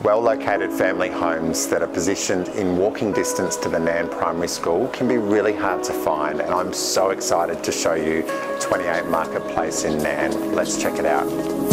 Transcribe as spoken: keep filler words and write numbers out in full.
Well-located family homes that are positioned in walking distance to the Nairne Primary School can be really hard to find, and I'm so excited to show you twenty-eight Marketplace in Nairne. Let's check it out.